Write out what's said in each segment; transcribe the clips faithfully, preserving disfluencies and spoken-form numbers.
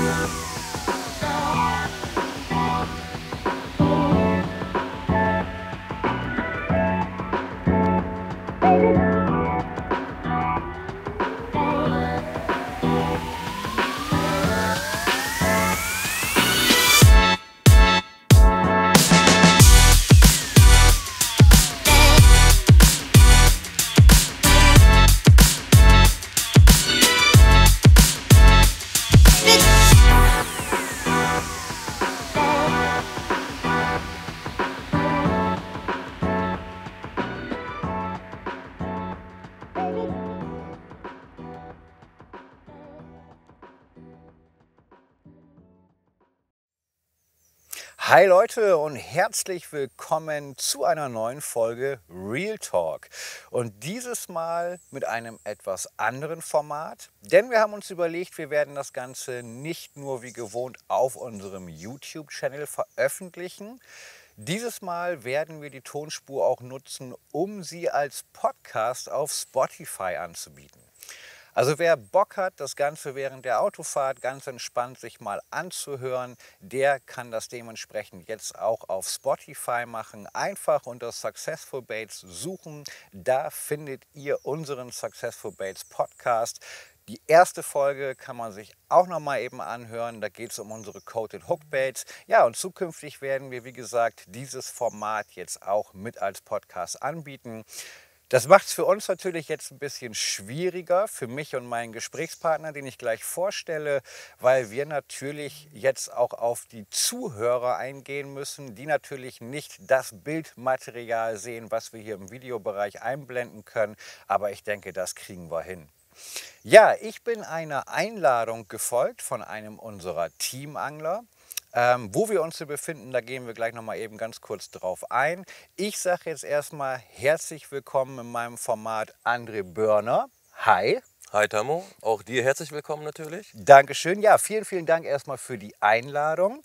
Hi Leute und herzlich willkommen zu einer neuen Folge Real Talk. Und dieses Mal mit einem etwas anderen Format, denn wir haben uns überlegt, wir werden das Ganze nicht nur wie gewohnt auf unserem YouTube-Channel veröffentlichen. Dieses Mal werden wir die Tonspur auch nutzen, um sie als Podcast auf Spotify anzubieten. Also wer Bock hat, das Ganze während der Autofahrt ganz entspannt sich mal anzuhören, der kann das dementsprechend jetzt auch auf Spotify machen. Einfach unter Successful Baits suchen, da findet ihr unseren Successful Baits Podcast. Die erste Folge kann man sich auch noch mal eben anhören, da geht es um unsere Coated Hook Baits. Ja, und zukünftig werden wir, wie gesagt, dieses Format jetzt auch mit als Podcast anbieten. Das macht es für uns natürlich jetzt ein bisschen schwieriger, für mich und meinen Gesprächspartner, den ich gleich vorstelle, weil wir natürlich jetzt auch auf die Zuhörer eingehen müssen, die natürlich nicht das Bildmaterial sehen, was wir hier im Videobereich einblenden können. Aber ich denke, das kriegen wir hin. Ja, ich bin einer Einladung gefolgt von einem unserer Teamangler. Ähm, wo wir uns hier befinden, da gehen wir gleich noch mal eben ganz kurz drauf ein. Ich sage jetzt erstmal herzlich willkommen in meinem Format André Börner. Hi. Hi Tammo, auch dir herzlich willkommen natürlich. Dankeschön. Ja, vielen, vielen Dank erstmal für die Einladung.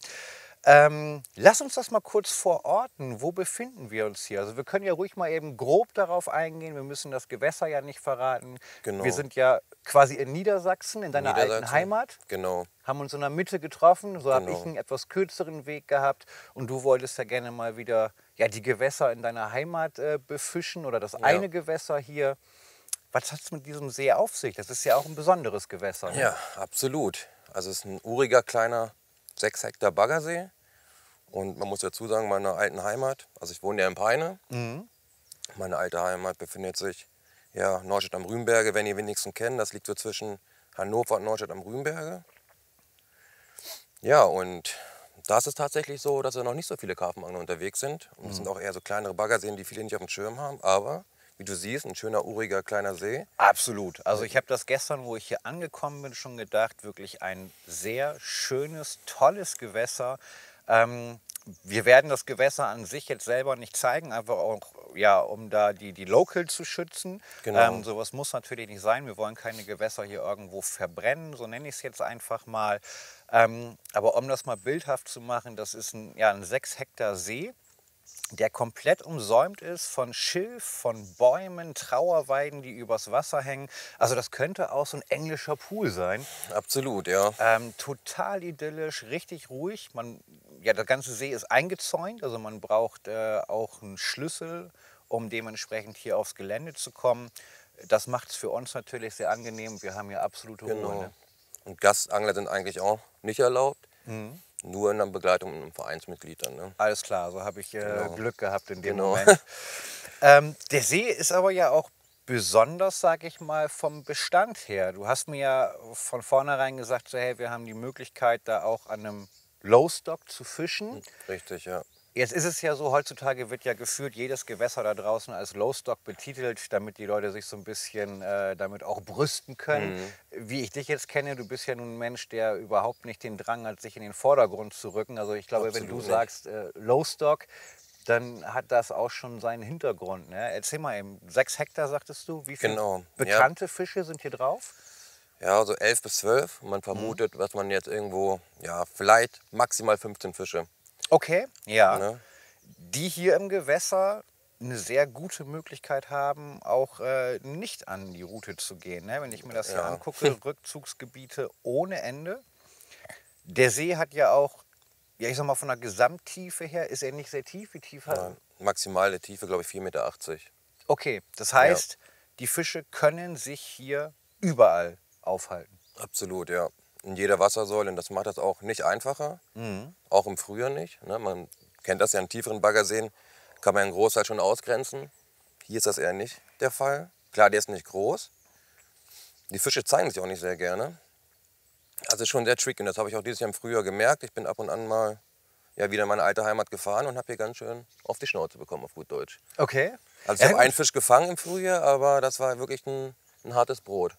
Ähm, lass uns das mal kurz verorten. Wo befinden wir uns hier? Also wir können ja ruhig mal eben grob darauf eingehen. Wir müssen das Gewässer ja nicht verraten. Genau. Wir sind ja quasi in Niedersachsen, in deiner Niedersachsen. alten Heimat. Genau. Haben uns in der Mitte getroffen. So habe Genau. ich einen etwas kürzeren Weg gehabt. Und du wolltest ja gerne mal wieder ja, die Gewässer in deiner Heimat äh, befischen oder das Ja. eine Gewässer hier. Was hat es mit diesem See auf sich? Das ist ja auch ein besonderes Gewässer. Ne? Ja, absolut. Also es ist ein uriger, kleiner, sechs Hektar Baggersee. Und man muss dazu sagen, meine alten Heimat, also ich wohne ja in Peine. Mhm. Meine alte Heimat befindet sich ja, Neustadt am Rübenberge, wenn ihr wenigstens kennt. Das liegt so zwischen Hannover und Neustadt am Rübenberge. Ja, und da ist es tatsächlich so, dass da noch nicht so viele Karpfenangler unterwegs sind. Und es Mhm. sind auch eher so kleinere Baggerseen, die viele nicht auf dem Schirm haben. Aber wie du siehst, ein schöner, uriger, kleiner See. Absolut. Also ich habe das gestern, wo ich hier angekommen bin, schon gedacht, wirklich ein sehr schönes, tolles Gewässer. Ähm, wir werden das Gewässer an sich jetzt selber nicht zeigen, einfach auch, ja, um da die, die Local zu schützen. Genau. Ähm, sowas muss natürlich nicht sein. Wir wollen keine Gewässer hier irgendwo verbrennen, so nenne ich es jetzt einfach mal. Ähm, aber um das mal bildhaft zu machen, das ist ein, ja, ein sechs Hektar See, der komplett umsäumt ist von Schilf, von Bäumen, Trauerweiden, die übers Wasser hängen. Also das könnte auch so ein englischer Pool sein. Absolut, ja. Ähm, total idyllisch, richtig ruhig. Man, ja, der ganze See ist eingezäunt, also man braucht äh, auch einen Schlüssel, um dementsprechend hier aufs Gelände zu kommen. Das macht es für uns natürlich sehr angenehm. Wir haben hier absolute Ruhe. Genau. Ne? Und Gastangler sind eigentlich auch nicht erlaubt. Mhm. Nur in der Begleitung mit einem Vereinsmitglied dann. Ne? Alles klar, so habe ich äh, Genau. Glück gehabt in dem Genau. Moment. ähm, der See ist aber ja auch besonders, sage ich mal, vom Bestand her. Du hast mir ja von vornherein gesagt, so, hey, wir haben die Möglichkeit, da auch an einem Lowstock zu fischen. Richtig, ja. Jetzt ist es ja so, heutzutage wird ja gefühlt jedes Gewässer da draußen als Lowstock betitelt, damit die Leute sich so ein bisschen äh, damit auch brüsten können. Mhm. Wie ich dich jetzt kenne, du bist ja nun ein Mensch, der überhaupt nicht den Drang hat, sich in den Vordergrund zu rücken. Also ich glaube, wenn Absolut du nicht. sagst äh, Lowstock, dann hat das auch schon seinen Hintergrund. Ne? Erzähl mal eben, sechs Hektar sagtest du, wie viele Genau. bekannte Fische sind hier drauf? Ja, so elf bis zwölf. Man vermutet, was man jetzt irgendwo, ja, vielleicht maximal fünfzehn Fische. Okay, ja. Ne? Die hier im Gewässer eine sehr gute Möglichkeit haben, auch äh, nicht an die Route zu gehen. Ne? Wenn ich mir das hier Ja. angucke, Rückzugsgebiete ohne Ende. Der See hat ja auch, ja ich sag mal von der Gesamttiefe her, ist er nicht sehr tief? Wie tief hat Ja, maximale Tiefe, glaube ich, vier Meter achtzig. Okay, das heißt, die Fische können sich hier überall aufhalten. Absolut, ja. In jeder Wassersäule. Und das macht das auch nicht einfacher. Mhm. Auch im Frühjahr nicht. Ne? Man kennt das ja in tieferen Baggerseen, kann man einen Großteil schon ausgrenzen. Hier ist das eher nicht der Fall. Klar, der ist nicht groß. Die Fische zeigen sich auch nicht sehr gerne. Also schon sehr tricky. Und das habe ich auch dieses Jahr im Frühjahr gemerkt. Ich bin ab und an mal ja, wieder in meine alte Heimat gefahren und habe hier ganz schön auf die Schnauze bekommen, auf gut Deutsch. Okay. Also ich Ja, habe gut. einen Fisch gefangen im Frühjahr, aber das war wirklich ein, ein hartes Brot.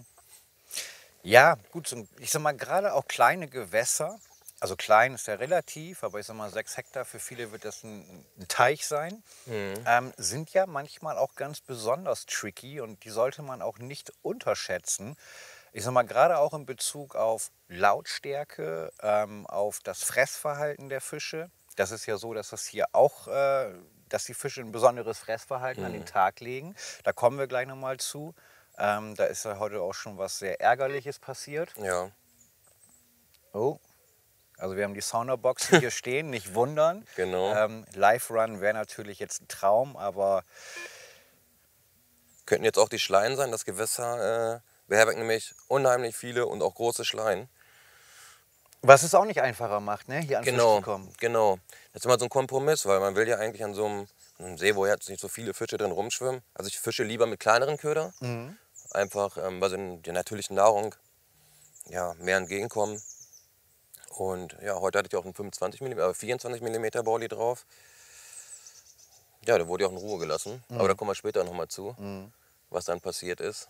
Ja, gut, so, ich sag mal, gerade auch kleine Gewässer, also klein ist ja relativ, aber ich sag mal, sechs Hektar, für viele wird das ein, ein Teich sein, ähm, sind ja manchmal auch ganz besonders tricky und die sollte man auch nicht unterschätzen. Ich sag mal, gerade auch in Bezug auf Lautstärke, ähm, auf das Fressverhalten der Fische. Das ist ja so, dass das hier auch, äh, dass die Fische ein besonderes Fressverhalten an den Tag legen. Da kommen wir gleich nochmal zu. Ähm, da ist ja heute auch schon was sehr Ärgerliches passiert. Ja, Oh, also wir haben die Sounderboxen hier stehen, nicht wundern. genau. Ähm, Live-Run wäre natürlich jetzt ein Traum, aber Könnten jetzt auch die Schleien sein. Das Gewässer äh, beherbergt nämlich unheimlich viele und auch große Schleien. was es auch nicht einfacher macht, ne, hier an Fisch Genau, zu kommen. genau. Das ist immer so ein Kompromiss, weil man will ja eigentlich an so einem, einem See, wo jetzt nicht so viele Fische drin rumschwimmen. Also ich fische lieber mit kleineren Köder, einfach ähm, weil sie der natürlichen Nahrung ja, mehr entgegenkommen. Und ja, heute hatte ich auch einen fünfundzwanzig Millimeter, äh, vierundzwanzig Millimeter Bauli drauf. Ja, der wurde ja auch in Ruhe gelassen. Aber da kommen wir später nochmal zu, was dann passiert ist.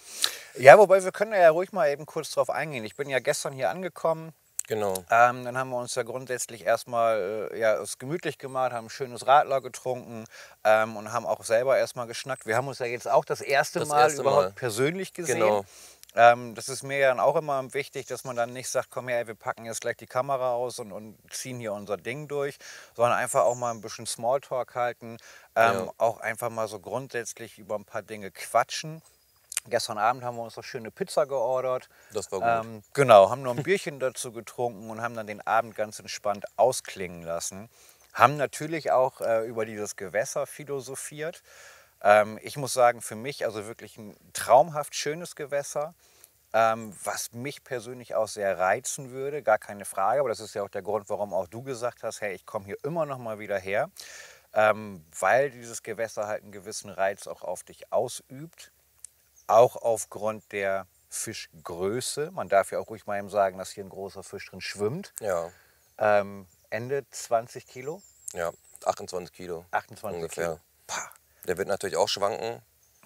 Ja, wobei wir können ja ruhig mal eben kurz drauf eingehen. Ich bin ja gestern hier angekommen. Genau, Ähm, dann haben wir uns ja grundsätzlich erstmal äh, ja, es gemütlich gemacht, haben ein schönes Radler getrunken ähm, und haben auch selber erstmal geschnackt. Wir haben uns ja jetzt auch das erste Das Mal erste überhaupt Mal. persönlich gesehen. Genau. Ähm, das ist mir ja dann auch immer wichtig, dass man dann nicht sagt, komm her, wir packen jetzt gleich die Kamera aus und, und ziehen hier unser Ding durch, sondern einfach auch mal ein bisschen Smalltalk halten, ähm, Ja. auch einfach mal so grundsätzlich über ein paar Dinge quatschen. Gestern Abend haben wir uns noch schöne Pizza geordert. Das war gut. Ähm, genau, haben noch ein Bierchen dazu getrunken und haben dann den Abend ganz entspannt ausklingen lassen. Haben natürlich auch äh, über dieses Gewässer philosophiert. Ähm, ich muss sagen, für mich also wirklich ein traumhaft schönes Gewässer, ähm, was mich persönlich auch sehr reizen würde, gar keine Frage. Aber das ist ja auch der Grund, warum auch du gesagt hast, hey, ich komme hier immer noch mal wieder her, ähm, weil dieses Gewässer halt einen gewissen Reiz auch auf dich ausübt. Auch aufgrund der Fischgröße. Man darf ja auch ruhig mal eben sagen, dass hier ein großer Fisch drin schwimmt. Ja, Ähm, Ende zwanzig Kilo, ja, achtundzwanzig Kilo achtundzwanzig ungefähr. Kilo. Pah, Der wird natürlich auch schwanken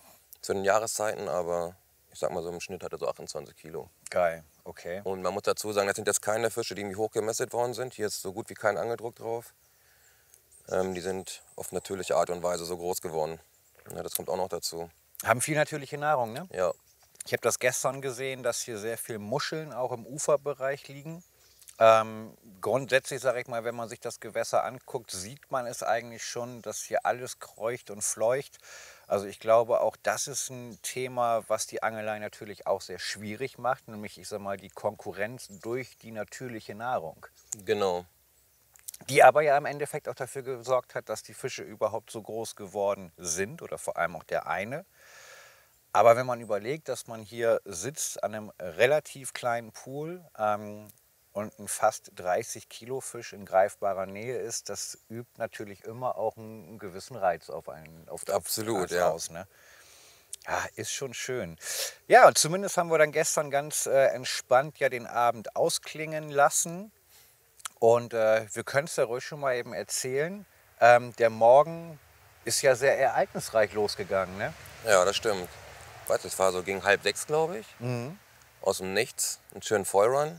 zu den Jahreszeiten, aber ich sag mal so im Schnitt hat er so achtundzwanzig Kilo. geil, okay. Und man muss dazu sagen, das sind jetzt keine Fische, die irgendwie hochgemästet worden sind. Hier ist so gut wie kein Angeldruck drauf. Ähm, die sind auf natürliche Art und Weise so groß geworden. Ja, das kommt auch noch dazu. Haben viel natürliche Nahrung, ne? Ja, Ich habe das gestern gesehen, dass hier sehr viel Muscheln auch im Uferbereich liegen. Ähm, grundsätzlich sage ich mal, wenn man sich das Gewässer anguckt, sieht man es eigentlich schon, dass hier alles kreucht und fleucht. Also ich glaube, auch das ist ein Thema, was die Angelei natürlich auch sehr schwierig macht, nämlich ich sage mal die Konkurrenz durch die natürliche Nahrung. genau. Die aber ja im Endeffekt auch dafür gesorgt hat, dass die Fische überhaupt so groß geworden sind oder vor allem auch der eine. Aber wenn man überlegt, dass man hier sitzt an einem relativ kleinen Pool ähm, und ein fast dreißig Kilo Fisch in greifbarer Nähe ist, das übt natürlich immer auch einen, einen gewissen Reiz auf einen auf, Absolut, auf, ja. aus. Ne? Ja, ist schon schön. Ja, und zumindest haben wir dann gestern ganz äh, entspannt ja den Abend ausklingen lassen. Und äh, wir können es ja ruhig schon mal eben erzählen. Ähm, der Morgen ist ja sehr ereignisreich losgegangen. Ne? Ja, das stimmt. Weiß, es war so gegen halb sechs, glaube ich. Aus dem Nichts, einen schönen Vollrun.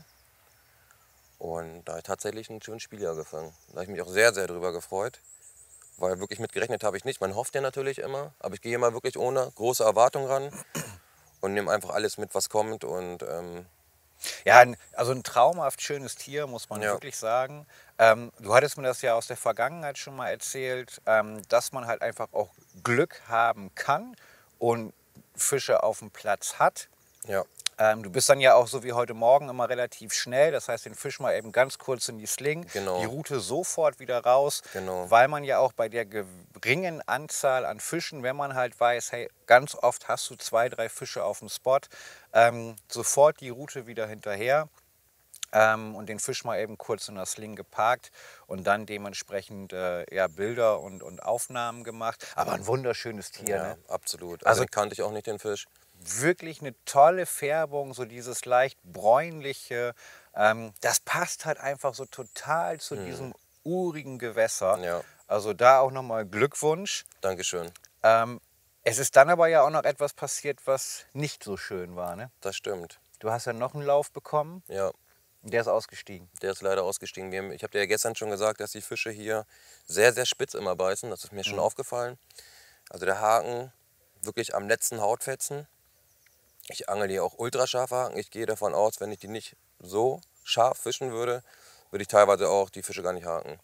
Und da habe ich tatsächlich einen schönen Spieler gefangen. Da habe ich mich auch sehr, sehr drüber gefreut. Weil wirklich mitgerechnet habe ich nicht. Man hofft ja natürlich immer, aber ich gehe immer wirklich ohne große Erwartung ran und nehme einfach alles mit, was kommt. Und ähm, Ja, ein- also ein traumhaft schönes Tier, muss man Ja. wirklich sagen. Ähm, du hattest mir das ja aus der Vergangenheit schon mal erzählt, ähm, dass man halt einfach auch Glück haben kann und Fische auf dem Platz hat. ja, Ähm, du bist dann ja auch so wie heute Morgen immer relativ schnell, das heißt den Fisch mal eben ganz kurz in die Sling, Genau. die Route sofort wieder raus, Genau. weil man ja auch bei der geringen Anzahl an Fischen, wenn man halt weiß, hey, ganz oft hast du zwei, drei Fische auf dem Spot, ähm, sofort die Route wieder hinterher. Ähm, und den Fisch mal eben kurz in der Sling geparkt und dann dementsprechend äh, ja, Bilder und, und Aufnahmen gemacht. Aber ein wunderschönes Tier, Ja, ne? absolut. Also, Also- den kannte ich auch nicht, den Fisch. Wirklich eine tolle Färbung, so dieses leicht bräunliche. Ähm, das passt halt einfach so total zu diesem urigen Gewässer. Ja, Also da auch nochmal Glückwunsch. Dankeschön. Ähm, es ist dann aber ja auch noch etwas passiert, was nicht so schön war, ne? Das stimmt. Du hast ja noch einen Lauf bekommen, Ja, und der ist ausgestiegen. der ist leider ausgestiegen. Wir haben- Ich habe dir ja gestern schon gesagt, dass die Fische hier sehr, sehr spitz immer beißen. Das ist mir schon aufgefallen. Also der Haken wirklich am letzten Hautfetzen. Ich angel hier auch ultrascharfe Haken. Ich gehe davon aus, wenn ich die nicht so scharf fischen würde, würde ich teilweise auch die Fische gar nicht haken.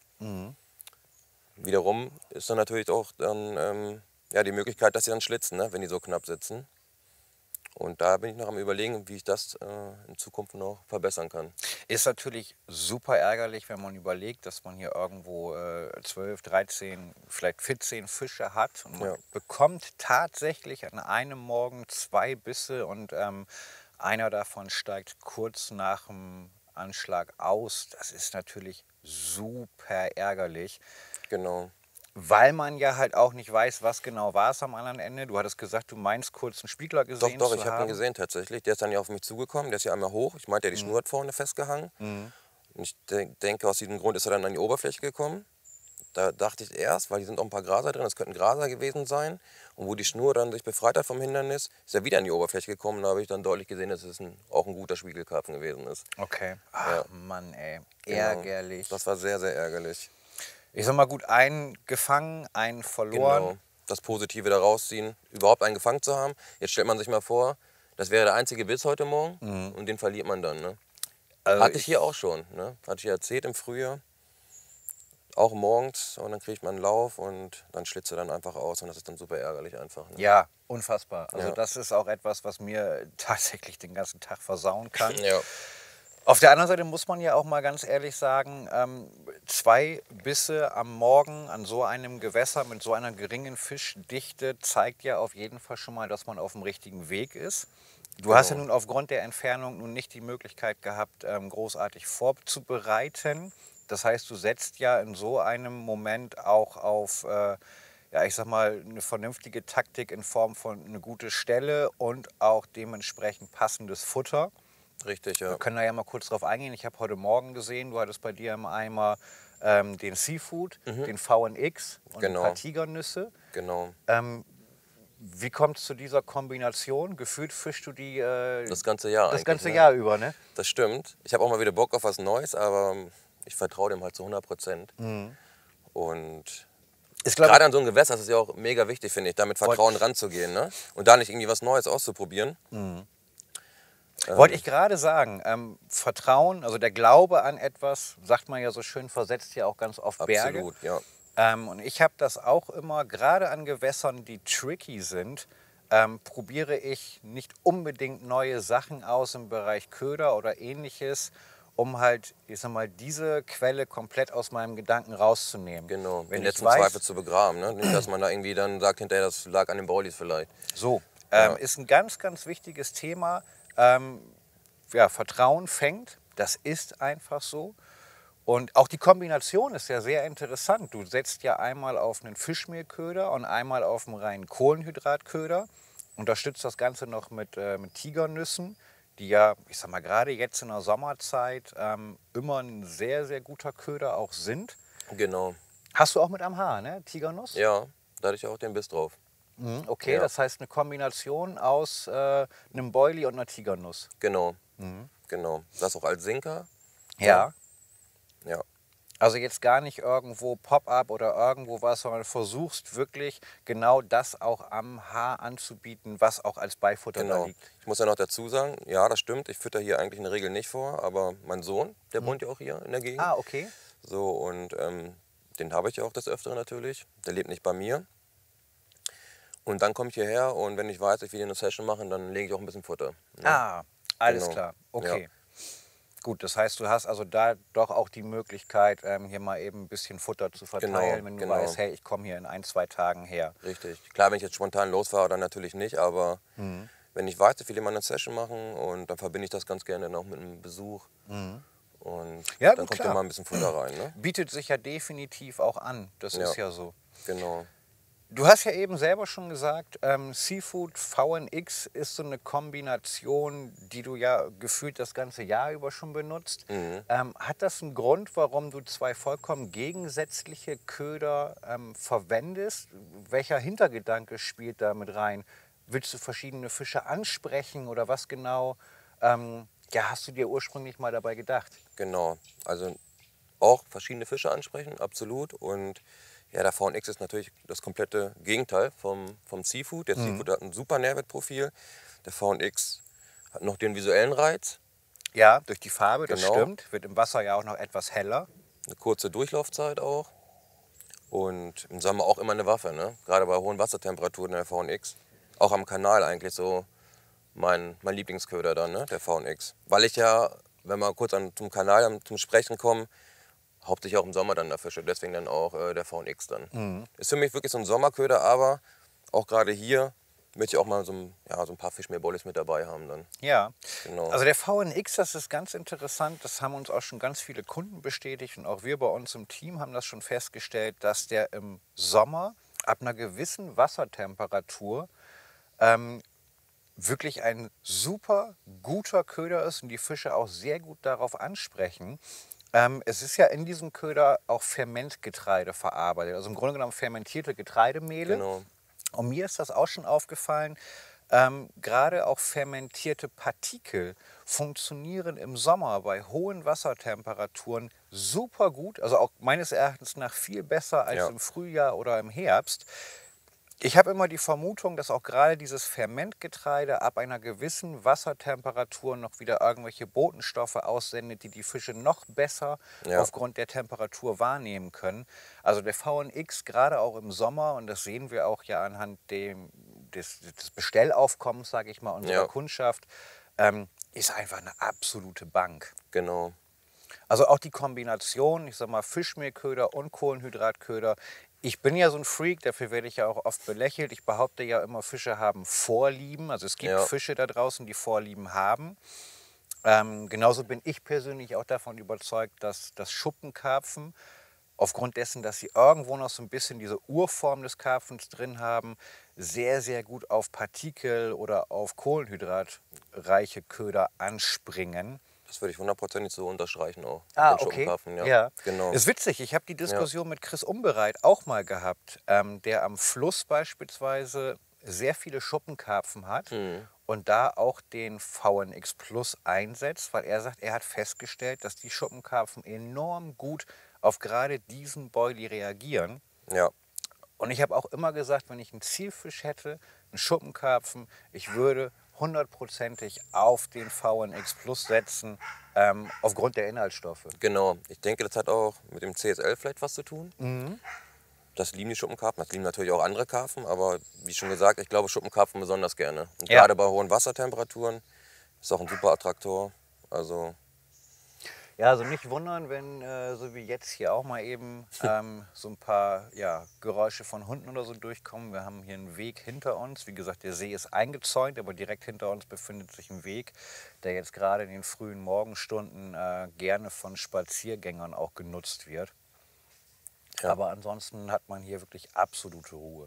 Wiederum ist dann natürlich auch dann, ähm, ja, die Möglichkeit, dass sie dann schlitzen, ne, wenn die so knapp sitzen. Und da bin ich noch am Überlegen, wie ich das äh, in Zukunft noch verbessern kann. Ist natürlich super ärgerlich, wenn man überlegt, dass man hier irgendwo äh, zwölf, dreizehn, vielleicht vierzehn Fische hat und man Ja. bekommt tatsächlich an einem Morgen zwei Bisse und ähm, einer davon steigt kurz nach dem Anschlag aus. Das ist natürlich super ärgerlich, Genau. weil man ja halt auch nicht weiß, was genau war es am anderen Ende. Du hattest gesagt, du meinst kurz einen Spiegler Doch, gesehen doch, zu ich habe haben. ihn gesehen tatsächlich. Der ist dann ja auf mich zugekommen, der ist ja einmal hoch. Ich meinte, ja, die Schnur hat vorne festgehangen. Und ich denk, denke, aus diesem Grund ist er dann an die Oberfläche gekommen. Da dachte ich erst, weil hier sind auch ein paar Graser drin, das könnten Graser gewesen sein. Und wo die Schnur dann sich befreit hat vom Hindernis, ist er wieder an die Oberfläche gekommen. Da habe ich dann deutlich gesehen, dass es ein, auch ein guter Spiegelkarpfen gewesen ist. Okay. Ach Ja. Mann, ey. Genau. Ärgerlich. Das war sehr, sehr ärgerlich. Ich sag mal gut, einen gefangen, einen verloren. Genau. Das Positive da rausziehen, überhaupt einen gefangen zu haben. Jetzt stellt man sich mal vor, das wäre der einzige Biss heute Morgen und den verliert man dann. Ne? Also Hatte ich hier auch schon. Ne? Hatte ich ja erzählt im Frühjahr. Auch morgens und dann kriegt man einen Lauf und dann schlitzt er dann einfach aus und das ist dann super ärgerlich einfach. Ne? Ja, unfassbar. Also Ja. das ist auch etwas, was mir tatsächlich den ganzen Tag versauen kann. Ja. Auf der anderen Seite muss man ja auch mal ganz ehrlich sagen, ähm, zwei Bisse am Morgen an so einem Gewässer mit so einer geringen Fischdichte zeigt ja auf jeden Fall schon mal, dass man auf dem richtigen Weg ist. Du hast ja Genau. nun aufgrund der Entfernung nun nicht die Möglichkeit gehabt, ähm, großartig vorzubereiten. Das heißt, du setzt ja in so einem Moment auch auf, äh, ja, ich sag mal, eine vernünftige Taktik in Form von eine gute Stelle und auch dementsprechend passendes Futter. Richtig, ja. Wir können da ja mal kurz drauf eingehen. Ich habe heute Morgen gesehen, du hattest bei dir im Eimer ähm, den Seafood, den V N X und Genau. ein paar Tigernüsse. Genau. Ähm, wie kommt es zu dieser Kombination? Gefühlt fischst du die äh, Das ganze Jahr das eigentlich, ganze ne? Jahr über, ne? Das stimmt. Ich habe auch mal wieder Bock auf was Neues, aber ich vertraue dem halt zu hundert Prozent. Und Ist, glaub gerade an so einem Gewässer ist es ja auch mega wichtig, finde ich, da mit Vertrauen ranzugehen. Ne? Und da nicht irgendwie was Neues auszuprobieren. ich, wollte ich gerade sagen, ähm, Vertrauen, also der Glaube an etwas, sagt man ja so schön, versetzt ja auch ganz oft Berge. Absolut, ja. Ähm, und ich habe das auch immer, gerade an Gewässern, die tricky sind, ähm, probiere ich nicht unbedingt neue Sachen aus im Bereich Köder oder ähnliches, um halt, ich sag mal, diese Quelle komplett aus meinem Gedanken rauszunehmen. Genau, Wenn den ich letzten weiß, Zweifel zu begraben. Ne? Nicht, dass man da irgendwie dann sagt, hinterher, das lag an den Baulis vielleicht. so, ähm, Ja. ist ein ganz, ganz wichtiges Thema. Ähm, ja, Vertrauen fängt, das ist einfach so. Und auch die Kombination ist ja sehr interessant. Du setzt ja einmal auf einen Fischmehlköder und einmal auf einen reinen Kohlenhydratköder. Unterstützt das Ganze noch mit, äh, mit Tigernüssen, die ja, ich sag mal, gerade jetzt in der Sommerzeit ähm, immer ein sehr, sehr guter Köder auch sind. Genau. Hast du auch mit am Haar, ne? Tigernuss? Ja, da hatte ich auch den Biss drauf. Mhm, okay, Ja. das heißt eine Kombination aus äh, einem Boilie und einer Tigernuss. Genau. Genau. Das auch als Sinker. Ja. Ja. Also jetzt gar nicht irgendwo Pop-up oder irgendwo was, sondern versuchst wirklich genau das auch am Haar anzubieten, was auch als Beifutter da Genau. liegt. Ich muss ja noch dazu sagen, ja, das stimmt, ich fütter hier eigentlich in der Regel nicht vor, aber mein Sohn, der wohnt ja auch hier in der Gegend. Ah, okay. So, und ähm, den habe ich ja auch des Öfteren natürlich. Der lebt nicht bei mir. Und dann komme ich hierher und wenn ich weiß, ich will hier eine Session machen, dann lege ich auch ein bisschen Futter. Ne? Ah, Alles Genau. klar, okay. Ja. Gut, das heißt, du hast also da doch auch die Möglichkeit, ähm, hier mal eben ein bisschen Futter zu verteilen, Genau, wenn du genau. weißt, hey, ich komme hier in ein, zwei Tagen her. Richtig. Klar, wenn ich jetzt spontan losfahre, dann natürlich nicht, aber Mhm. wenn ich weiß, ich will immer eine Session machen und dann verbinde ich das ganz gerne dann auch mit einem Besuch. Mhm. Und Ja, dann gut, kommt klar. immer ein bisschen Futter rein. Ne? Bietet sich ja definitiv auch an, das Ja, ist ja so. genau. Du hast ja eben selber schon gesagt, ähm, Seafood V N X ist so eine Kombination, die du ja gefühlt das ganze Jahr über schon benutzt. Mhm. Ähm, hat das einen Grund, warum du zwei vollkommen gegensätzliche Köder ähm, verwendest? Welcher Hintergedanke spielt da mit rein? Willst du verschiedene Fische ansprechen oder was genau ähm, ja, hast du dir ursprünglich mal dabei gedacht? Genau. Also auch verschiedene Fische ansprechen, absolut. Und ja, der V N X ist natürlich das komplette Gegenteil vom, vom Seafood. Der Mhm. Seafood hat ein super Nährwertprofil. Der V N X hat noch den visuellen Reiz. Ja, durch die Farbe, das Genau. stimmt. Wird im Wasser ja auch noch etwas heller. Eine kurze Durchlaufzeit auch. Und im Sommer auch immer eine Waffe, ne? Gerade bei hohen Wassertemperaturen der V N X. Auch am Kanal eigentlich so mein, mein Lieblingsköder dann, ne? Der V N X. Weil ich ja, wenn wir kurz an, zum Kanal zum Sprechen kommen, hauptsächlich auch im Sommer dann da fische. Deswegen dann auch äh, der V N X dann. Mhm. Ist für mich wirklich so ein Sommerköder, aber auch gerade hier möchte ich auch mal so ein, ja, so ein paar Fischmeerbolles mit dabei haben dann. Ja, Genau. also der V N X, das ist ganz interessant. Das haben uns auch schon ganz viele Kunden bestätigt und auch wir bei uns im Team haben das schon festgestellt, dass der im Sommer ab einer gewissen Wassertemperatur ähm, wirklich ein super guter Köder ist und die Fische auch sehr gut darauf ansprechen. Ähm, es ist ja in diesem Köder auch Fermentgetreide verarbeitet, also im Grunde genommen fermentierte Getreidemehle. Genau. Und mir ist das auch schon aufgefallen, ähm, gerade auch fermentierte Partikel funktionieren im Sommer bei hohen Wassertemperaturen super gut, also auch meines Erachtens nach viel besser als Ja. im Frühjahr oder im Herbst. Ich habe immer die Vermutung, dass auch gerade dieses Fermentgetreide ab einer gewissen Wassertemperatur noch wieder irgendwelche Botenstoffe aussendet, die die Fische noch besser Ja. aufgrund der Temperatur wahrnehmen können. Also der V N X gerade auch im Sommer, und das sehen wir auch ja anhand dem, des, des Bestellaufkommens, sage ich mal, unserer Ja. Kundschaft, ähm, ist einfach eine absolute Bank. Genau. Also auch die Kombination, ich sag mal, Fischmehlköder und Kohlenhydratköder. Ich bin ja so ein Freak, dafür werde ich ja auch oft belächelt. Ich behaupte ja immer, Fische haben Vorlieben. Also es gibt Ja. Fische da draußen, die Vorlieben haben. Ähm, genauso bin ich persönlich auch davon überzeugt, dass das Schuppenkarpfen, aufgrund dessen, dass sie irgendwo noch so ein bisschen diese Urform des Karpfens drin haben, sehr, sehr gut auf Partikel oder auf kohlenhydratreiche Köder anspringen. Das würde ich hundertprozentig so unterstreichen auch. mit Ah, dem okay. Schuppenkarpfen, ja. Ja. Genau. Ist witzig, ich habe die Diskussion mit Chris Umbereit auch mal gehabt, ähm, der am Fluss beispielsweise sehr viele Schuppenkarpfen hat Mhm. und da auch den V N X Plus einsetzt, weil er sagt, er hat festgestellt, dass die Schuppenkarpfen enorm gut auf gerade diesen Boilie reagieren. Ja. Und ich habe auch immer gesagt, wenn ich einen Zielfisch hätte, einen Schuppenkarpfen, ich würde hundertprozentig auf den V N X Plus setzen, ähm, aufgrund der Inhaltsstoffe. Genau. Ich denke, das hat auch mit dem C S L vielleicht was zu tun. Mhm. Das lieben die Schuppenkarpfen, das lieben natürlich auch andere Karpfen, aber wie schon gesagt, ich glaube Schuppenkarpfen besonders gerne. Und Ja. gerade bei hohen Wassertemperaturen ist auch ein super Attraktor. Also Ja, also nicht wundern, wenn äh, so wie jetzt hier auch mal eben ähm, so ein paar ja, Geräusche von Hunden oder so durchkommen. Wir haben hier einen Weg hinter uns. Wie gesagt, der See ist eingezäunt, aber direkt hinter uns befindet sich ein Weg, der jetzt gerade in den frühen Morgenstunden äh, gerne von Spaziergängern auch genutzt wird. Ja. Aber ansonsten hat man hier wirklich absolute Ruhe.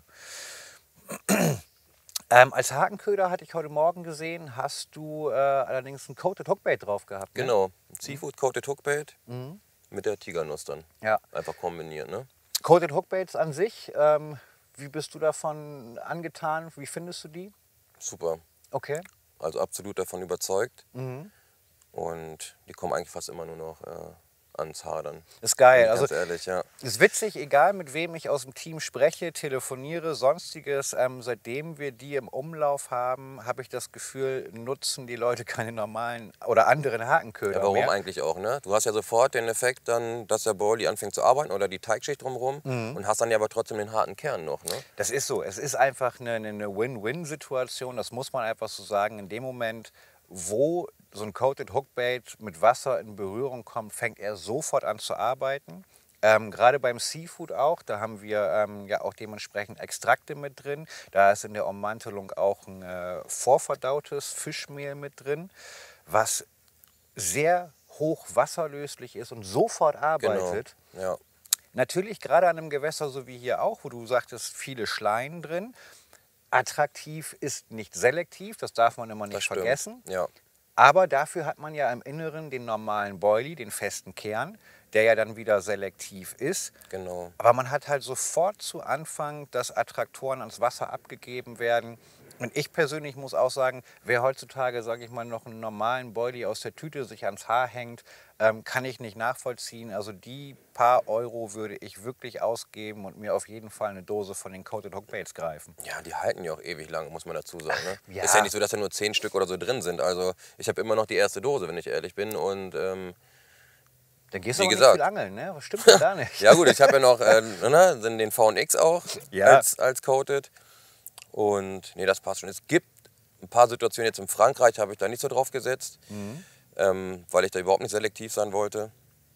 Ähm, als Hakenköder hatte ich heute Morgen gesehen, hast du äh, allerdings ein Coated Hookbait drauf gehabt. Ne? genau, Seafood Coated Hookbait Mhm. mit der Tigernuss dann. Ja. Einfach kombiniert, ne? Coated Hookbaits an sich, ähm, wie bist du davon angetan? Wie findest du die? Super. Okay. Also absolut davon überzeugt. Mhm. Und die kommen eigentlich fast immer nur noch äh, ans Haar dann. Ist geil. Bin ich Also ganz ehrlich, ja. ist witzig, egal mit wem ich aus dem Team spreche, telefoniere, sonstiges. Ähm, seitdem wir die im Umlauf haben, habe ich das Gefühl, nutzen die Leute keine normalen oder anderen Hakenköder Ja, warum mehr. eigentlich auch, ne? Du hast ja sofort den Effekt dann, dass der Boilie anfängt zu arbeiten oder die Teigschicht drumherum Mhm. und hast dann ja aber trotzdem den harten Kern noch, ne? Das ist so. Es ist einfach eine, eine Win-Win-Situation. Das muss man einfach so sagen. In dem Moment, wo so ein Coated Hookbait mit Wasser in Berührung kommt, fängt er sofort an zu arbeiten. Ähm, Gerade beim Seafood auch, da haben wir ähm, ja auch dementsprechend Extrakte mit drin. Da ist in der Ummantelung auch ein äh, vorverdautes Fischmehl mit drin, was sehr hoch wasserlöslich ist und sofort arbeitet. Genau. Ja. Natürlich gerade an einem Gewässer so wie hier auch, wo du sagtest, viele Schleien drin. Attraktiv ist nicht selektiv, das darf man immer nicht Das stimmt. vergessen. Ja. Aber dafür hat man ja im Inneren den normalen Boilie, den festen Kern, der ja dann wieder selektiv ist. Genau. Aber man hat halt sofort zu Anfang, dass Attraktoren ans Wasser abgegeben werden. Und ich persönlich muss auch sagen, wer heutzutage, sage ich mal, noch einen normalen Boilie aus der Tüte sich ans Haar hängt, ähm, kann ich nicht nachvollziehen. Also die paar Euro würde ich wirklich ausgeben und mir auf jeden Fall eine Dose von den Coated Hookbaits greifen. Ja, die halten ja auch ewig lang, muss man dazu sagen. Ne? Ja. Ist ja nicht so, dass da nur zehn Stück oder so drin sind. Also ich habe immer noch die erste Dose, wenn ich ehrlich bin. Und ähm, Dann gehst du Wie aber gesagt. nicht viel angeln, ne? Das stimmt ja gar nicht. ja gut, ich habe ja noch äh, ne, den V N X auch Ja. als, als Coated. Und nee, das passt schon. Es gibt ein paar Situationen, jetzt in Frankreich habe ich da nicht so drauf gesetzt, Mhm. ähm, weil ich da überhaupt nicht selektiv sein wollte.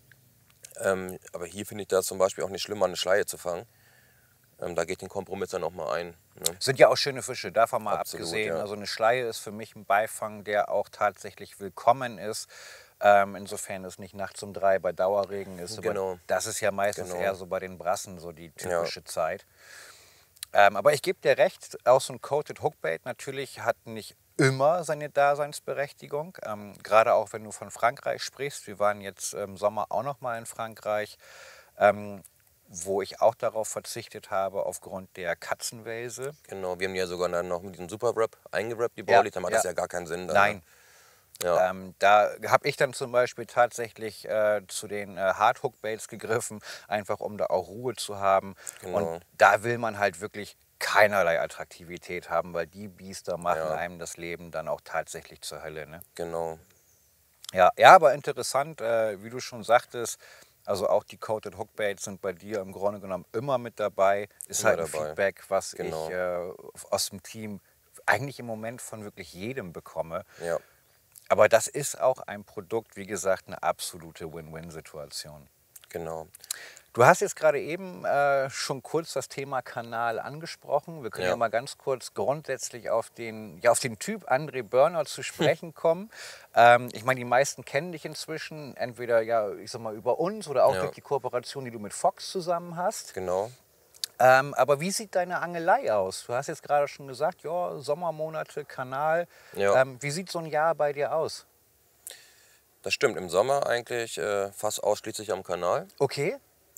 Ähm, aber hier finde ich das zum Beispiel auch nicht schlimm, mal eine Schleie zu fangen. Ähm, da geht den Kompromiss dann auch mal ein. Ne? Sind ja auch schöne Fische, davon mal Absolut, abgesehen. ja. Also eine Schleie ist für mich ein Beifang, der auch tatsächlich willkommen ist. Ähm, insofern es nicht nachts um drei bei Dauerregen ist. Aber Genau. das ist ja meistens Genau. eher so bei den Brassen so die Ja. typische Zeit. Ähm, aber ich gebe dir recht, auch so ein Coated Hookbait natürlich hat nicht immer seine Daseinsberechtigung. Ähm, gerade auch wenn du von Frankreich sprichst. Wir waren jetzt im Sommer auch noch mal in Frankreich, ähm, wo ich auch darauf verzichtet habe aufgrund der Katzenwälse. Genau, wir haben die ja sogar dann noch mit diesem Superwrap eingerappt, die Ja, Boilies, dann macht das ja. ja gar keinen Sinn. Dann, Nein. Ne? Ja. Ähm, da habe ich dann zum Beispiel tatsächlich äh, zu den äh, Hard-Hook-Baits gegriffen, einfach um da auch Ruhe zu haben. Genau. Und da will man halt wirklich keinerlei Attraktivität haben, weil die Biester machen Ja. einem das Leben dann auch tatsächlich zur Hölle. Ne? Genau. Ja, ja, aber interessant, äh, wie du schon sagtest, also auch die Coated Hookbaits sind bei dir im Grunde genommen immer mit dabei. Ist Immer halt ein dabei. Feedback, was Genau. ich äh, aus dem Team eigentlich im Moment von wirklich jedem bekomme. Ja. Aber das ist auch ein Produkt, wie gesagt, eine absolute Win-Win-Situation. Genau. Du hast jetzt gerade eben äh, schon kurz das Thema Kanal angesprochen. Wir können ja, Ja. mal ganz kurz grundsätzlich auf den, ja, auf den Typ André Börner zu sprechen kommen. ähm, ich meine, die meisten kennen dich inzwischen, entweder ja, ich sag mal, über uns oder auch Ja. durch die Kooperation, die du mit Fox zusammen hast. Genau. Ähm, aber wie sieht deine Angelei aus? Du hast jetzt gerade schon gesagt, ja, Sommermonate, Kanal. Ja. Ähm, wie sieht so ein Jahr bei dir aus? Das stimmt, im Sommer eigentlich äh, fast ausschließlich am Kanal. Okay.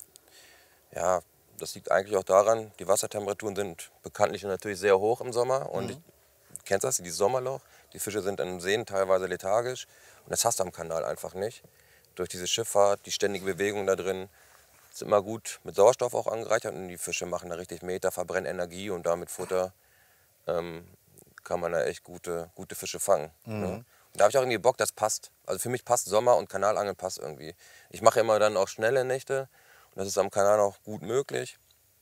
Ja, das liegt eigentlich auch daran, die Wassertemperaturen sind bekanntlich natürlich sehr hoch im Sommer. Und Mhm. ich, du kennst das, dieses Sommerloch. Die Fische sind in den Seen teilweise lethargisch. Und das hast du am Kanal einfach nicht. Durch diese Schifffahrt, die ständige Bewegung da drin, ist immer gut mit Sauerstoff auch angereichert. Und die Fische machen da richtig Meter, verbrennen Energie und damit Futter ähm, kann man da echt gute, gute Fische fangen. Ne? Und da habe ich auch irgendwie Bock, das passt. Also für mich passt Sommer und Kanalangeln passt irgendwie. Ich mache immer dann auch schnelle Nächte. Und das ist am Kanal auch gut möglich.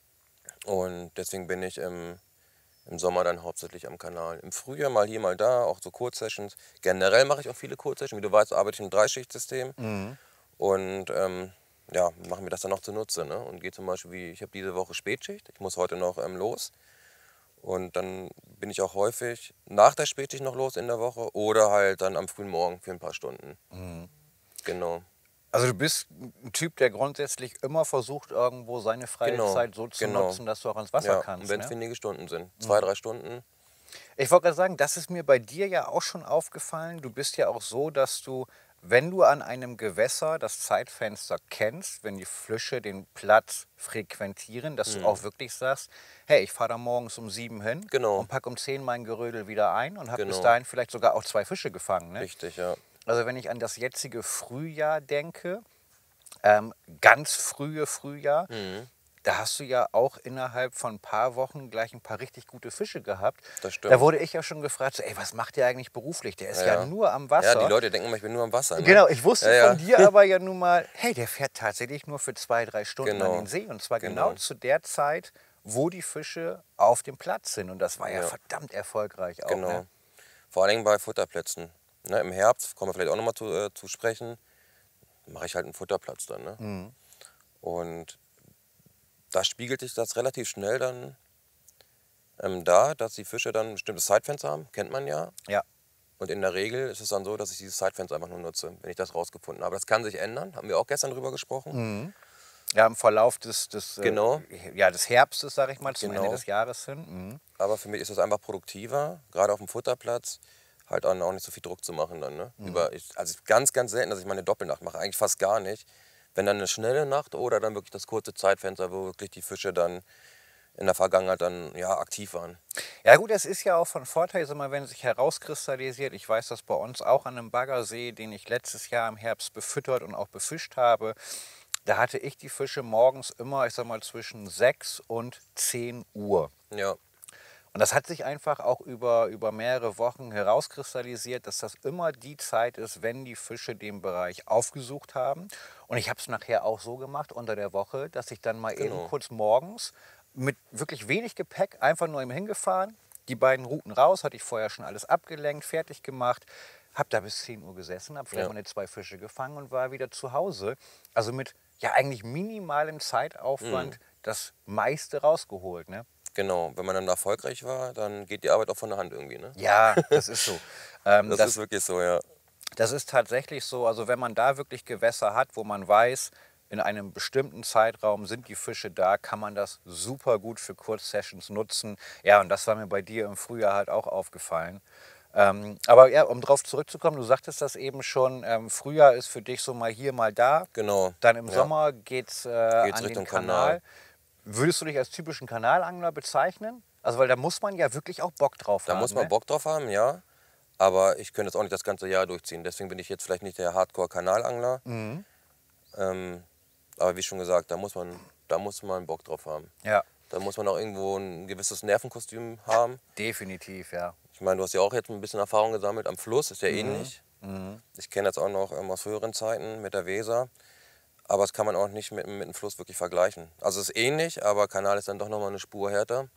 Und deswegen bin ich im, im Sommer dann hauptsächlich am Kanal. Im Frühjahr mal hier, mal da, auch so Kurzsessions. Generell mache ich auch viele Kurzsessions. Wie du weißt, arbeite ich im Dreischichtsystem. Mhm. Und ähm, ja, machen wir das dann noch zunutze. Ne? Und gehe zum Beispiel, wie ich habe diese Woche Spätschicht. Ich muss heute noch ähm, los. Und dann bin ich auch häufig nach der Spätschicht noch los in der Woche. Oder halt dann am frühen Morgen für ein paar Stunden. Mhm. Genau. Also du bist ein Typ, der grundsätzlich immer versucht, irgendwo seine freie Genau, Zeit so zu genau. nutzen, dass du auch ans Wasser Ja, kannst. wenn es Ne? wenige Stunden sind. Zwei, drei Stunden. Ich wollte gerade sagen, das ist mir bei dir ja auch schon aufgefallen. Du bist ja auch so, dass du, wenn du an einem Gewässer das Zeitfenster kennst, wenn die Fische den Platz frequentieren, dass du auch wirklich sagst, hey, ich fahre da morgens um sieben hin Genau. und packe um zehn mein Gerödel wieder ein und habe bis Genau. dahin vielleicht sogar auch zwei Fische gefangen. Ne? Richtig, ja. Also wenn ich an das jetzige Frühjahr denke, ähm, ganz frühe Frühjahr, Mhm. da hast du ja auch innerhalb von ein paar Wochen gleich ein paar richtig gute Fische gehabt. Das stimmt. Da wurde ich ja schon gefragt, so, ey, was macht der eigentlich beruflich? Der ist ja, Ja, ja. nur am Wasser. Ja, die Leute denken immer, ich bin nur am Wasser. Ne? Genau, ich wusste Ja, ja. von dir aber ja nun mal, hey, der fährt tatsächlich nur für zwei, drei Stunden Genau. an den See. Und zwar genau. Genau. zu der Zeit, wo die Fische auf dem Platz sind. Und das war ja, Ja. verdammt erfolgreich auch. Genau. Ne? Vor allem bei Futterplätzen. Ne, im Herbst, kommen wir vielleicht auch nochmal zu, äh, zu sprechen, mache ich halt einen Futterplatz dann. Ne? Mhm. Und da spiegelt sich das relativ schnell dann ähm, da, dass die Fische dann ein bestimmtes Zeitfenster haben, kennt man ja. Ja. Und in der Regel ist es dann so, dass ich dieses Zeitfenster einfach nur nutze, wenn ich das rausgefunden habe. Das kann sich ändern, haben wir auch gestern drüber gesprochen. Mhm. Ja, im Verlauf des, des, Genau. äh, ja, des Herbstes, sage ich mal, zum Genau. Ende des Jahres hin. Mhm. Aber für mich ist es einfach produktiver, gerade auf dem Futterplatz, halt auch auch nicht so viel Druck zu machen dann. Ne? Mhm. Über, ich, also ganz, ganz selten, dass ich mal eine Doppelnacht mache, eigentlich fast gar nicht. Wenn dann eine schnelle Nacht oder dann wirklich das kurze Zeitfenster, wo wirklich die Fische dann in der Vergangenheit dann ja, aktiv waren. Ja gut, es ist ja auch von Vorteil, sag mal, wenn es sich herauskristallisiert. Ich weiß das bei uns auch an einem Baggersee, den ich letztes Jahr im Herbst befüttert und auch befischt habe. Da hatte ich die Fische morgens immer, ich sag mal, zwischen sechs und zehn Uhr. Ja, Und das hat sich einfach auch über, über mehrere Wochen herauskristallisiert, dass das immer die Zeit ist, wenn die Fische den Bereich aufgesucht haben. Und ich habe es nachher auch so gemacht unter der Woche, dass ich dann mal eben Genau. kurz morgens mit wirklich wenig Gepäck einfach nur eben hingefahren, die beiden Routen raus, hatte ich vorher schon alles abgelenkt, fertig gemacht, habe da bis zehn Uhr gesessen, habe vielleicht Ja. meine zwei Fische gefangen und war wieder zu Hause. Also mit ja eigentlich minimalem Zeitaufwand Mhm. das meiste rausgeholt. Ne? genau. Wenn man dann erfolgreich war, dann geht die Arbeit auch von der Hand irgendwie. Ne? Ja, das ist so. Ähm, Das, das, ist wirklich so, ja. das ist tatsächlich so. Also wenn man da wirklich Gewässer hat, wo man weiß, in einem bestimmten Zeitraum sind die Fische da, kann man das super gut für Kurzsessions nutzen. Ja, und das war mir bei dir im Frühjahr halt auch aufgefallen. Ähm, aber ja, um darauf zurückzukommen, du sagtest das eben schon, ähm, Frühjahr ist für dich so mal hier, mal da. Genau. Dann im Ja. Sommer geht's, äh, Geht's an den Richtung Kanal. Kanal. Würdest du dich als typischen Kanalangler bezeichnen? Also weil da muss man ja wirklich auch Bock drauf Da haben. muss man ne? Bock drauf haben, ja. Aber ich könnte das auch nicht das ganze Jahr durchziehen. Deswegen bin ich jetzt vielleicht nicht der Hardcore-Kanalangler. Mhm. Ähm, aber wie schon gesagt, da muss man, da muss man Bock drauf haben. Ja, Da muss man auch irgendwo ein gewisses Nervenkostüm haben. definitiv, ja. Ich meine, du hast ja auch jetzt ein bisschen Erfahrung gesammelt am Fluss, ist ja ähnlich. Mhm. Ich kenne das auch noch ähm, aus früheren Zeiten mit der Weser. Aber das kann man auch nicht mit, mit dem Fluss wirklich vergleichen. Also es ist ähnlich, aber Kanal ist dann doch nochmal eine Spur härter.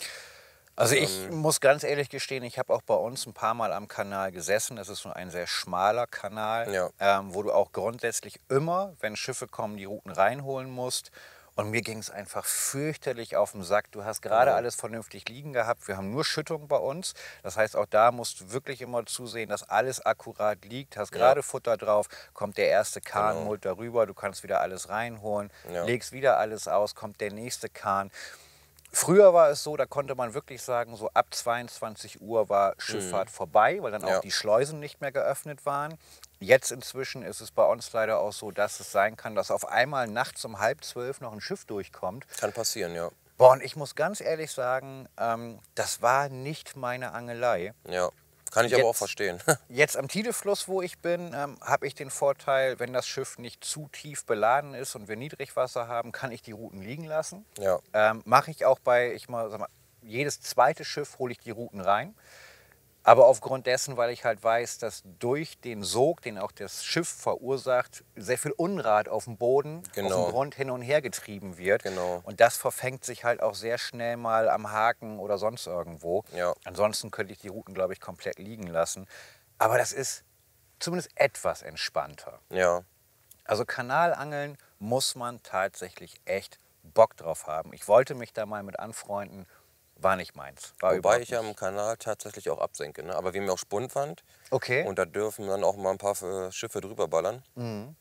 Also ich Ähm, muss ganz ehrlich gestehen, ich habe auch bei uns ein paar Mal am Kanal gesessen. Das ist so ein sehr schmaler Kanal, Ja. ähm, wo du auch grundsätzlich immer, wenn Schiffe kommen, die Routen reinholen musst. Und mir ging es einfach fürchterlich auf den Sack. Du hast gerade Genau. alles vernünftig liegen gehabt. Wir haben nur Schüttung bei uns. Das heißt, auch da musst du wirklich immer zusehen, dass alles akkurat liegt. Hast gerade Futter drauf, kommt der erste Kahn, Genau. mullt darüber, du kannst wieder alles reinholen, Ja. legst wieder alles aus, kommt der nächste Kahn. Früher war es so, da konnte man wirklich sagen, so ab zweiundzwanzig Uhr war Schifffahrt vorbei, weil dann auch Ja. die Schleusen nicht mehr geöffnet waren. Jetzt inzwischen ist es bei uns leider auch so, dass es sein kann, dass auf einmal nachts um halb zwölf noch ein Schiff durchkommt. Kann passieren, ja. Boah, und ich muss ganz ehrlich sagen, ähm, das war nicht meine Angelei. Ja. Kann ich aber auch Jetzt- verstehen. Jetzt am Tidefluss, wo ich bin, ähm, habe ich den Vorteil, wenn das Schiff nicht zu tief beladen ist und wir Niedrigwasser haben, kann ich die Routen liegen lassen. ja. Ähm, Mache ich auch bei, ich mal, sag mal, jedes zweite Schiff hole ich die Routen rein. Aber aufgrund dessen, weil ich halt weiß, dass durch den Sog, den auch das Schiff verursacht, sehr viel Unrat auf dem Boden, auf Genau. dem Grund hin und her getrieben wird. Genau. Und das verfängt sich halt auch sehr schnell mal am Haken oder sonst irgendwo. Ja. Ansonsten könnte ich die Routen, glaube ich, komplett liegen lassen. Aber das ist zumindest etwas entspannter. Ja. Also Kanalangeln muss man tatsächlich echt Bock drauf haben. Ich wollte mich da mal mit anfreunden, war nicht meins. War Wobei überhaupt ich ja am nicht. Kanal tatsächlich auch absenke. Ne? Aber wir haben ja auch Spundwand. Okay. Und da dürfen dann auch mal ein paar äh, Schiffe drüber ballern. Mhm.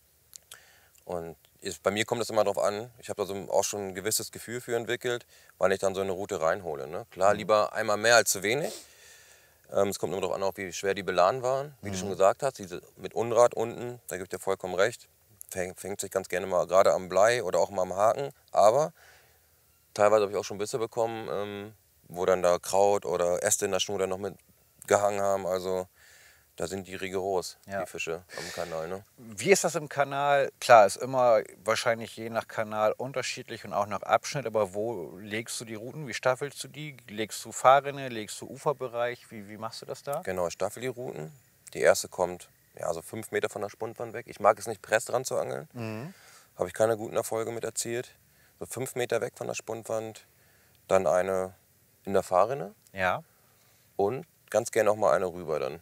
Und ist, bei mir kommt es immer darauf an, ich habe da so auch schon ein gewisses Gefühl für entwickelt, wann ich dann so eine Route reinhole. Ne? Klar, lieber einmal mehr als zu wenig. Ähm, es kommt nur darauf an, auch wie schwer die beladen waren. Wie du schon gesagt hast, diese mit Unrat unten, da gibt dir vollkommen recht. Fängt, fängt sich ganz gerne mal gerade am Blei oder auch mal am Haken. Aber teilweise habe ich auch schon Bisse bekommen, ähm, wo dann da Kraut oder Äste in der Schnur dann noch mit gehangen haben. Also da sind die rigoros, Ja. die Fische am Kanal. Ne? Wie ist das im Kanal? Klar, ist immer wahrscheinlich je nach Kanal unterschiedlich und auch nach Abschnitt, aber wo legst du die Routen? Wie staffelst du die? Legst du Fahrrinne, legst du Uferbereich? Wie, wie machst du das da? Genau, ich staffel die Routen. Die erste kommt ja, so fünf Meter von der Spundwand weg. Ich mag es nicht, press dran zu angeln. Mhm. Habe ich keine guten Erfolge mit erzielt. So fünf Meter weg von der Spundwand. Dann eine in der Fahrrinne Ja. und ganz gerne auch mal eine rüber dann.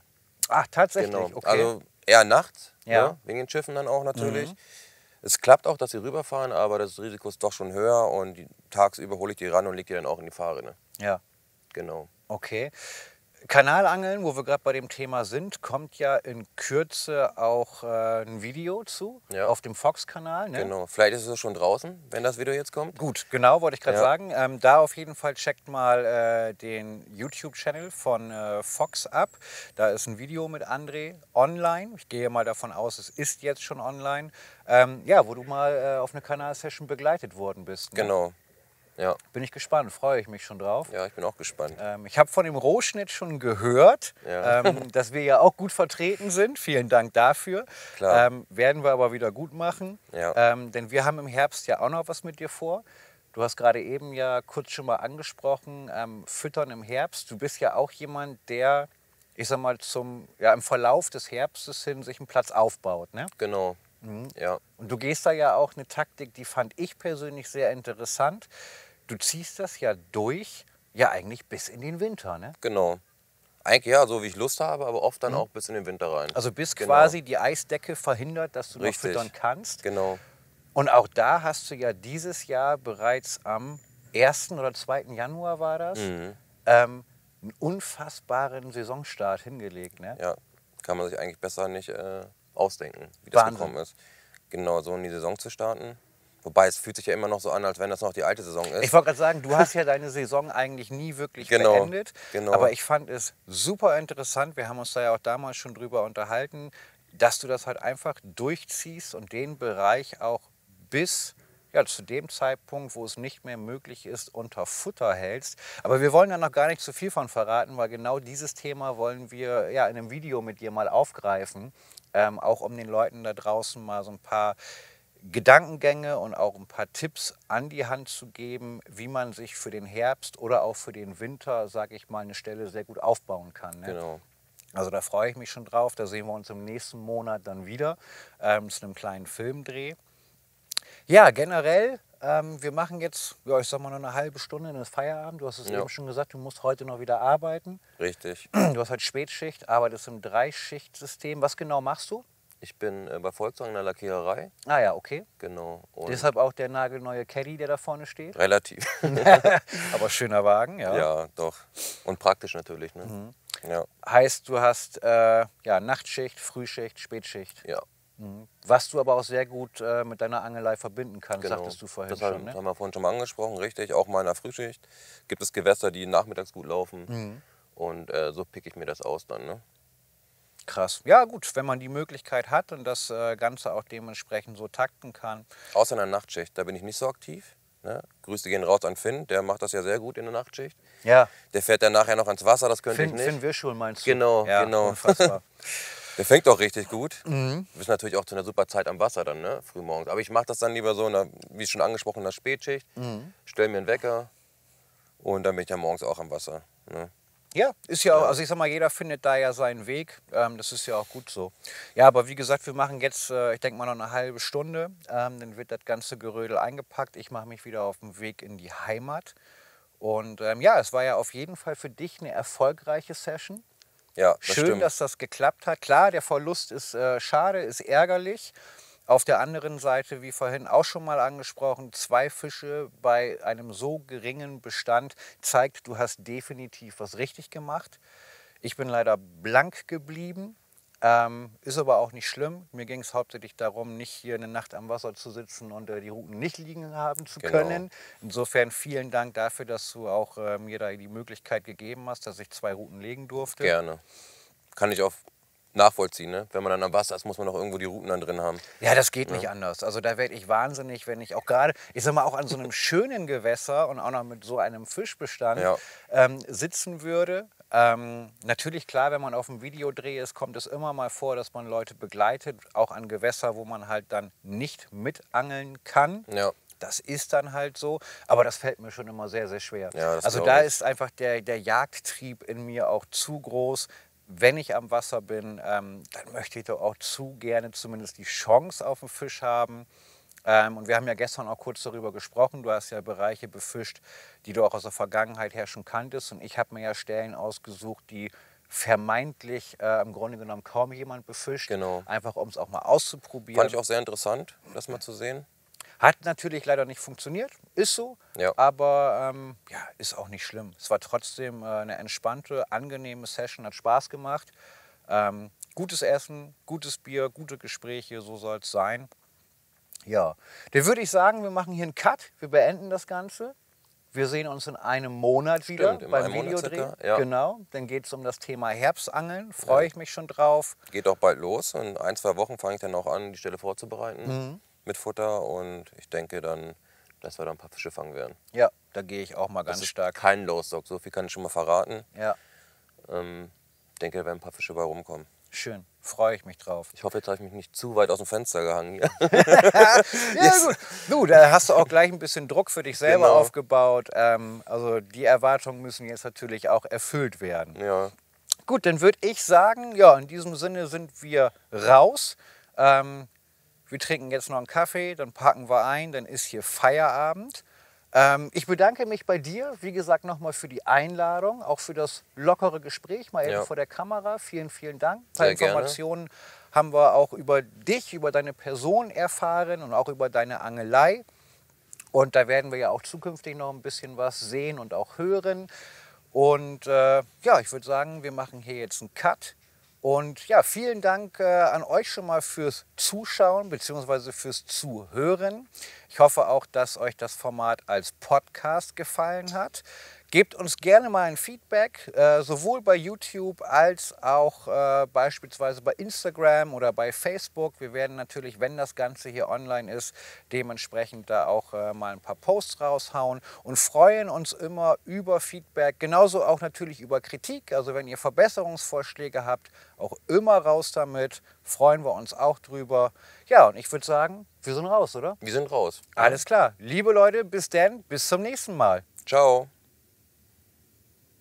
Ach, tatsächlich, Genau. okay. Also eher nachts, Ja. ne? Wegen den Schiffen dann auch natürlich. Mhm. Es klappt auch, dass sie rüberfahren, aber das Risiko ist doch schon höher und die, tagsüber hole ich die ran und lege die dann auch in die Fahrrinne. Ja, Genau. okay. Kanalangeln, wo wir gerade bei dem Thema sind, kommt ja in Kürze auch äh, ein Video zu Ja. auf dem Fox-Kanal. Ne? Genau. Vielleicht ist es schon draußen, wenn das Video jetzt kommt. Gut, genau, wollte ich gerade Ja. sagen. Ähm, da auf jeden Fall checkt mal äh, den YouTube-Channel von äh, Fox ab. Da ist ein Video mit André online. Ich gehe mal davon aus, es ist jetzt schon online. Ähm, ja, wo du mal äh, auf eine Kanalsession begleitet worden bist. Ne? Genau. Ja. Bin ich gespannt, freue ich mich schon drauf. Ja, ich bin auch gespannt. Ähm, ich habe von dem Rohschnitt schon gehört, Ja. ähm, dass wir ja auch gut vertreten sind. Vielen Dank dafür. Klar. Ähm, werden wir aber wieder gut machen. Ja. Ähm, denn wir haben im Herbst ja auch noch was mit dir vor. Du hast gerade eben ja kurz schon mal angesprochen, ähm, Füttern im Herbst. Du bist ja auch jemand, der, ich sag mal, zum, ja, im Verlauf des Herbstes hin sich einen Platz aufbaut. Ne? Genau. Ja. Und du gehst da ja auch eine Taktik, die fand ich persönlich sehr interessant. Du ziehst das ja durch, ja eigentlich bis in den Winter, ne? Genau. Eigentlich ja, so wie ich Lust habe, aber oft dann auch bis in den Winter rein. Also bis Genau. quasi die Eisdecke verhindert, dass du noch Richtig. füttern kannst. Genau. Und auch da hast du ja dieses Jahr bereits am ersten oder zweiten Januar war das, Mhm. ähm, einen unfassbaren Saisonstart hingelegt, ne? Ja. Kann man sich eigentlich besser nicht äh, ausdenken, wie das Wahnsinn. gekommen ist. Genau, so in die Saison zu starten. Wobei es fühlt sich ja immer noch so an, als wenn das noch die alte Saison ist. Ich wollte gerade sagen, du hast ja deine Saison eigentlich nie wirklich Genau, beendet. genau. Aber ich fand es super interessant, wir haben uns da ja auch damals schon drüber unterhalten, dass du das halt einfach durchziehst und den Bereich auch bis ja, zu dem Zeitpunkt, wo es nicht mehr möglich ist, unter Futter hältst. Aber wir wollen da noch gar nicht zu viel von verraten, weil genau dieses Thema wollen wir ja in einem Video mit dir mal aufgreifen. Ähm, auch um den Leuten da draußen mal so ein paar Gedankengänge und auch ein paar Tipps an die Hand zu geben, wie man sich für den Herbst oder auch für den Winter, sage ich mal, eine Stelle sehr gut aufbauen kann. Ne? Genau. Also da freue ich mich schon drauf. Da sehen wir uns im nächsten Monat dann wieder ähm, zu einem kleinen Filmdreh. Ja, generell, ähm, wir machen jetzt, ja, ich sag mal, noch eine halbe Stunde, dann ist Feierabend. Du hast es Ja. eben schon gesagt, du musst heute noch wieder arbeiten. Richtig. Du hast halt Spätschicht, arbeitest im Dreischichtsystem. Was genau machst du? Ich bin äh, bei Volkswagen in der Lackiererei. Ah ja, okay. Genau. Und Deshalb auch der nagelneue Caddy, der da vorne steht. relativ. Aber schöner Wagen, ja. Ja, doch. Und praktisch natürlich. Ne? Mhm. Ja. Heißt, du hast äh, ja, Nachtschicht, Frühschicht, Spätschicht. Ja. Mhm. Was du aber auch sehr gut äh, mit deiner Angelei verbinden kannst, Genau. sagtest du vorhin das haben, schon. Ne? haben wir vorhin schon mal angesprochen, richtig. Auch mal in der Frühschicht gibt es Gewässer, die nachmittags gut laufen. Mhm. Und äh, so picke ich mir das aus dann. Ne? Krass. Ja gut, wenn man die Möglichkeit hat und das äh, Ganze auch dementsprechend so takten kann. Außer in der Nachtschicht, da bin ich nicht so aktiv. Ne? Grüße gehen raus an Finn, der macht das ja sehr gut in der Nachtschicht. Ja, Der fährt dann nachher noch ans Wasser, das könnte Finn, ich nicht. Finn Wischul meinst du? Genau, ja, genau. Unfassbar. Der fängt auch richtig gut. Mhm. Du bist natürlich auch zu einer super Zeit am Wasser dann, ne? Frühmorgens. Aber ich mache das dann lieber so, in der, wie schon angesprochen, in der Spätschicht. Mhm. Stell mir einen Wecker und dann bin ich ja morgens auch am Wasser. Ne? Ja, ist ja auch, also ich sag mal, jeder findet da ja seinen Weg. Ähm, das ist ja auch gut so. Ja, aber wie gesagt, wir machen jetzt, äh, ich denke mal, noch eine halbe Stunde. Ähm, dann wird das ganze Gerödel eingepackt. Ich mache mich wieder auf den Weg in die Heimat. Und ähm, ja, es war ja auf jeden Fall für dich eine erfolgreiche Session. Ja, das Schön, stimmt. dass das geklappt hat. Klar, der Verlust ist äh, schade, ist ärgerlich. Auf der anderen Seite, wie vorhin auch schon mal angesprochen, zwei Fische bei einem so geringen Bestand zeigt, du hast definitiv was richtig gemacht. Ich bin leider blank geblieben, ähm, ist aber auch nicht schlimm. Mir ging es hauptsächlich darum, nicht hier eine Nacht am Wasser zu sitzen und äh, die Routen nicht liegen haben zu Genau. können. Insofern vielen Dank dafür, dass du auch äh, mir da die Möglichkeit gegeben hast, dass ich zwei Routen legen durfte. Gerne. Kann ich auch nachvollziehen, ne? Wenn man dann am Wasser ist, muss man noch irgendwo die Routen dann drin haben. Ja, das geht nicht anders. Also da werde ich wahnsinnig, wenn ich auch gerade, ich sag mal, auch an so einem schönen Gewässer und auch noch mit so einem Fischbestand Ja. ähm, sitzen würde. Ähm, natürlich, klar, wenn man auf dem Videodreh ist, kommt es immer mal vor, dass man Leute begleitet, auch an Gewässer, wo man halt dann nicht mitangeln kann. Ja. Das ist dann halt so, aber das fällt mir schon immer sehr, sehr schwer. Ja, das also glaub da ich. ist einfach der, der Jagdtrieb in mir auch zu groß. Wenn ich am Wasser bin, ähm, dann möchte ich doch auch zu gerne zumindest die Chance auf den Fisch haben. Ähm, und wir haben ja gestern auch kurz darüber gesprochen. Du hast ja Bereiche befischt, die du auch aus der Vergangenheit her schon kanntest. Und ich habe mir ja Stellen ausgesucht, die vermeintlich äh, im Grunde genommen kaum jemand befischt. Genau. Einfach um es auch mal auszuprobieren. Fand ich auch sehr interessant, das mal zu sehen. Hat natürlich leider nicht funktioniert, ist so, Ja. aber ähm, ja, ist auch nicht schlimm. Es war trotzdem äh, eine entspannte, angenehme Session, hat Spaß gemacht. Ähm, gutes Essen, gutes Bier, gute Gespräche, so soll es sein. Ja, dann würde ich sagen, wir machen hier einen Cut, wir beenden das Ganze. Wir sehen uns in einem Monat wieder Stimmt, in beim einem Monat Videodreh. circa, ja. Genau, dann geht es um das Thema Herbstangeln, freue Ja. ich mich schon drauf. Geht auch bald los. In ein, zwei Wochen fange ich dann auch an, die Stelle vorzubereiten Mhm. mit Futter. Und ich denke dann, dass wir da ein paar Fische fangen werden. Ja, da gehe ich auch mal Das ganz ist stark. kein Lowstock, so viel kann ich schon mal verraten. Ja, Ähm, ich denke, da werden ein paar Fische bei rumkommen. schön, freue ich mich drauf. Ich hoffe, jetzt habe ich mich nicht zu weit aus dem Fenster gehangen hier. Ja, Yes. gut. Du, da hast du auch gleich ein bisschen Druck für dich selber Genau. aufgebaut. Ähm, also die Erwartungen müssen jetzt natürlich auch erfüllt werden. Ja, Gut, dann würde ich sagen, ja, in diesem Sinne sind wir raus. Ähm, wir trinken jetzt noch einen Kaffee, dann packen wir ein, dann ist hier Feierabend. Ähm, ich bedanke mich bei dir, wie gesagt, nochmal für die Einladung, auch für das lockere Gespräch, mal eben Ja. vor der Kamera. Vielen, vielen Dank. Ein paar Sehr gerne. Informationen haben wir auch über dich, über deine Person erfahren und auch über deine Angelei. Und da werden wir ja auch zukünftig noch ein bisschen was sehen und auch hören. Und äh, ja, ich würde sagen, wir machen hier jetzt einen Cut. Und ja, vielen Dank äh, an euch schon mal fürs Zuschauen bzw. fürs Zuhören. Ich hoffe auch, dass euch das Format als Podcast gefallen hat. Gebt uns gerne mal ein Feedback, äh, sowohl bei YouTube als auch äh, beispielsweise bei Instagram oder bei Facebook. Wir werden natürlich, wenn das Ganze hier online ist, dementsprechend da auch äh, mal ein paar Posts raushauen und freuen uns immer über Feedback. Genauso auch natürlich über Kritik. Also wenn ihr Verbesserungsvorschläge habt, auch immer raus damit. Freuen wir uns auch drüber. Ja, und ich würde sagen, wir sind raus, oder? wir sind raus. Alles klar. Liebe Leute, bis dann, bis zum nächsten Mal. Ciao.